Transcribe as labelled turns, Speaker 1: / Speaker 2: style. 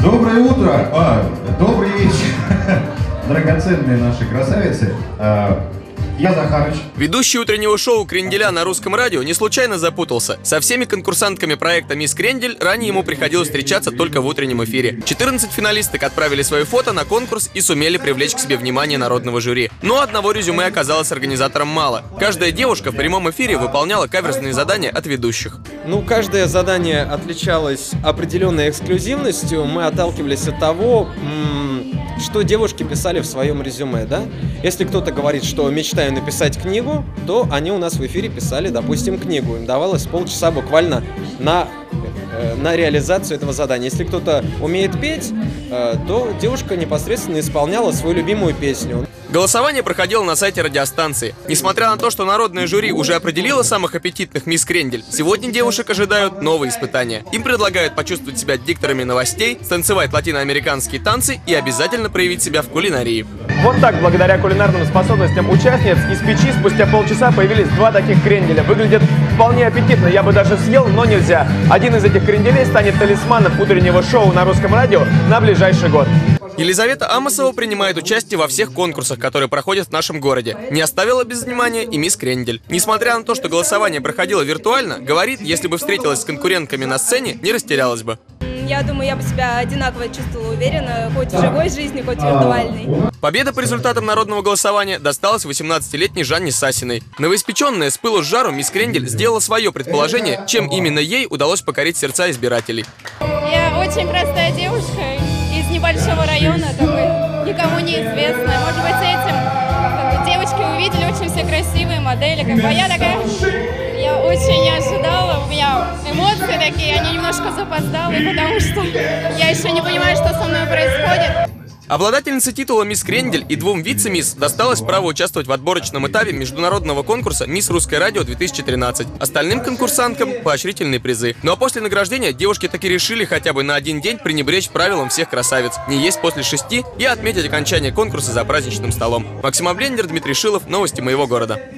Speaker 1: Доброе утро, добрый вечер, драгоценные наши красавицы. Я Захарыч.
Speaker 2: Ведущий утреннего шоу Кренделя на русском радио не случайно запутался. Со всеми конкурсантками проекта «Мисс Крендель» ранее ему приходилось встречаться только в утреннем эфире. 14 финалисток отправили свои фото на конкурс и сумели привлечь к себе внимание народного жюри. Но одного резюме оказалось организаторам мало. Каждая девушка в прямом эфире выполняла каверзные задания от ведущих.
Speaker 3: Каждое задание отличалось определенной эксклюзивностью. Мы отталкивались от того, что девушки писали в своем резюме, да? Если кто-то говорит, что мечтаю написать книгу, то они у нас в эфире писали, допустим, книгу. Им давалось полчаса буквально на реализацию этого задания. Если кто-то умеет петь, то девушка непосредственно исполняла свою любимую песню.
Speaker 2: Голосование проходило на сайте радиостанции. Несмотря на то, что народное жюри уже определило самых аппетитных мисс Крендель, сегодня девушек ожидают новые испытания. Им предлагают почувствовать себя дикторами новостей, станцевать латиноамериканские танцы и обязательно проявить себя в кулинарии.
Speaker 4: Вот так, благодаря кулинарным способностям участниц, из печи спустя полчаса появились два таких кренделя. Выглядят вполне аппетитно, я бы даже съел, но нельзя. Один из этих кренделей станет талисманом утреннего шоу на русском радио на ближайший год.
Speaker 2: Елизавета Амосова принимает участие во всех конкурсах, которые проходят в нашем городе. Не оставила без внимания и мисс Крендель. Несмотря на то, что голосование проходило виртуально, говорит, если бы встретилась с конкурентками на сцене, не растерялась бы.
Speaker 5: Я думаю, я бы себя одинаково чувствовала уверенно, хоть в живой жизни, хоть в виртуальной.
Speaker 2: Победа по результатам народного голосования досталась 18-летней Жанне Сасиной. Новоиспеченная с пылу с жару мисс Крендель сделала свое предположение, чем именно ей удалось покорить сердца избирателей.
Speaker 6: Я очень простая девушка из небольшого района, такой никому неизвестная. Может быть, этим девочки увидели очень все красивые модели, а я такая... Я очень не ожидала, у меня эмоции такие, они немножко запоздалые, потому что я еще не понимаю, что со мной происходит.
Speaker 2: Обладательнице титула «Мисс Крендель» и двум вице-мисс досталось право участвовать в отборочном этапе международного конкурса «Мисс Русское радио-2013». Остальным конкурсанткам – поощрительные призы. Ну а после награждения девушки таки решили хотя бы на один день пренебречь правилам всех красавиц, не есть после 6 и отметить окончание конкурса за праздничным столом. Максим Аблендер, Дмитрий Шилов. Новости моего города.